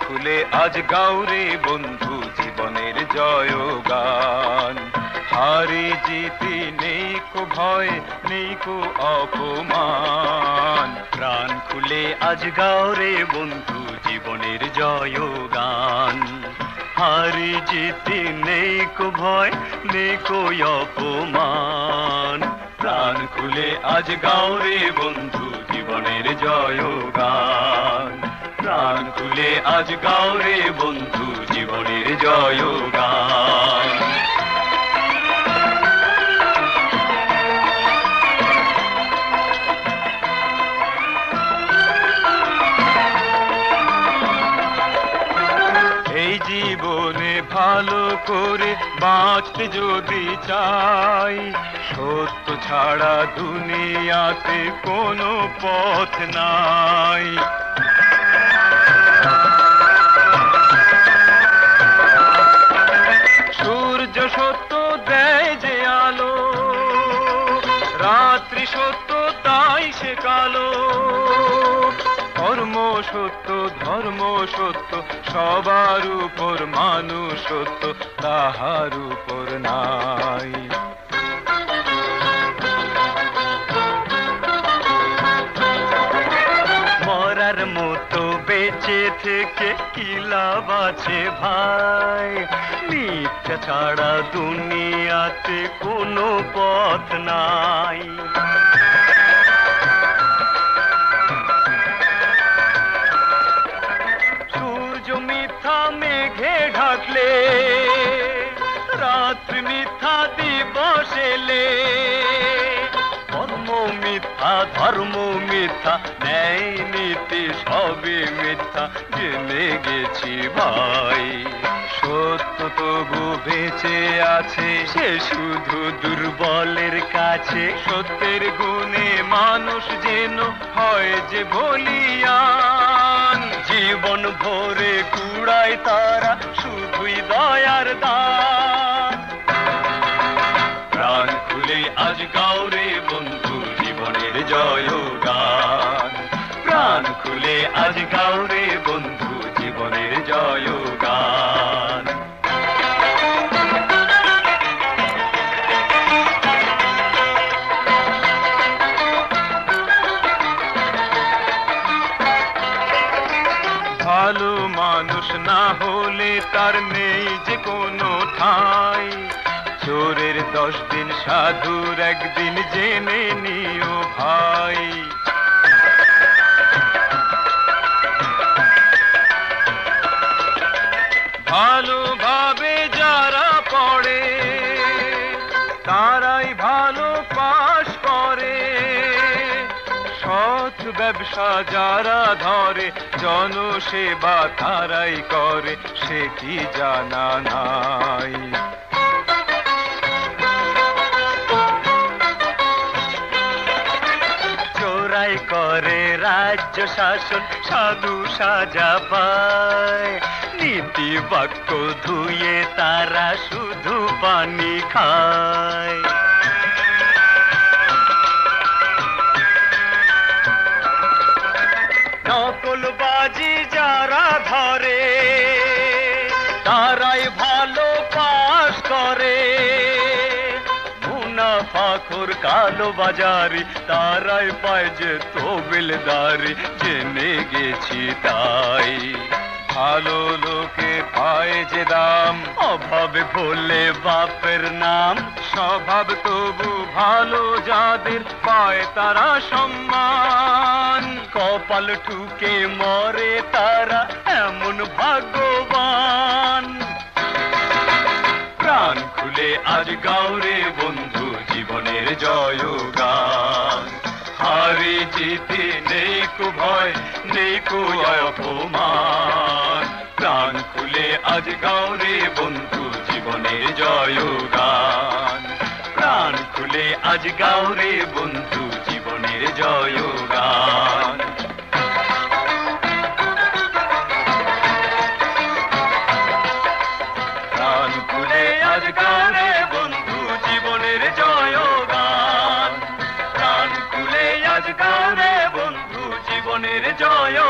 খুলে আজ গাওরে বন্ধু জীবনের জয়গান। হারি জিতি নেই কো ভয় নেই কো অপমান, প্রাণ খুলে আজ গাওরে বন্ধু জীবনের জয়গান। হারি জিতি নেই কো ভয় নেই কো অপমান, প্রাণ খুলে আজ গাওরে বন্ধু জীবনের জয়গান। প্রাণ খুলে আজ গাওরে বন্ধু জীবনের জয়গান। এই জীবনে ভালো করে বাঁচতে যদি চাই, সত্য ছাড়া দুনিয়াতে কোনো পথ নাই। সূর্য সত্য দেয় যে আলো, রাত্রি সত্য তাই সে কালো। কর্ম সত্য ধর্ম সত্য সবার উপর মানুষ সত্য তাহার উপর নাই। মরার মতো বেঁচে থেকে কি লাভ আছে ভাই, মিথ্যা ছাড়া দুনিয়াতে কোনো পথ নাই। সূর্য মিথ্যা মেঘে ঢাকলে, রাত্রি মিথ্যা দিবস এলে। কর্ম মিথ্যা ধর্ম মিথ্যা ন্যায় নীতি সবই মিথ্যা জেনে গেছি ভাই। সত্য তবু বেঁচে আছে সে শুধু দুর্বলের কাছে। সত্যের গুণে মানুষ যেন হয় যে বলিয়ান, জীবন ভরে কুড়ায় তারা শুধুই দয়ার দান। প্রাণ খুলে আজ গাওরে বন্ধু জীবনের জয়গান। প্রাণ খুলে আজ গাওরে বন্ধু জীবনের জয়গান। ভালো মানুষ না হলে তার নেই যে কোনো ঠাঁই। চোরের 10 দিন সাধুর একদিন জেনে নিও ভাই। ভালোভাবে যারা পড়ে তারাই ভালো পাশ করে। সৎ ব্যবসা যারা ধরে জনসেবা তারাই করে, সে কি জানা নাই। চোরাই করে রাজ্য শাসন সাধু সাজা পায়। নীতি বাক্য ধুয়ে তারা শুধু পানি খায়। নকলবাজি যারা ধরে তারাই ভালো পাস করে। মুনাফাখোর কালো বাজারি তারাই পায় যে তহবিলদারি, জেনে গেছি তাই। ভালো লোকে পায় যে দাম, অভাবে ভোলে বাপের নাম। স্বভাব তবু ভালো যাদের পায় তারা সম্মান। কপাল ঠুকে মরে তারা এমন ভাগ্যবান। প্রাণ খুলে আজ গাওরে বন্ধু জীবনের জয়গান। হারি জিতি নেই কো ভয় নেই কো অপমান, প্রাণ খুলে আজ গাওরে বন্ধু জীবনের জয়গান। প্রাণ খুলে আজ গাওরে বন্ধু জীবনের জয়গান। প্রাণ খুলে আজ গাওরে বন্ধু জীবনের জয়গান। প্রাণ খুলে আজ গাওরে বন্ধু জীবনের জয়।